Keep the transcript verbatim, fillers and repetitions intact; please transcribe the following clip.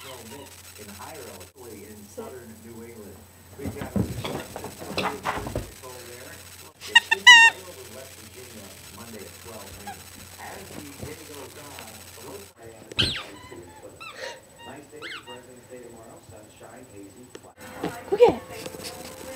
in higher elevation in southern New England. We've got a control there. It should be right over West Virginia Monday at twelve noon. As the day goes on, the low side is nice day for President's Day tomorrow. Sunshine, hazy. Okay.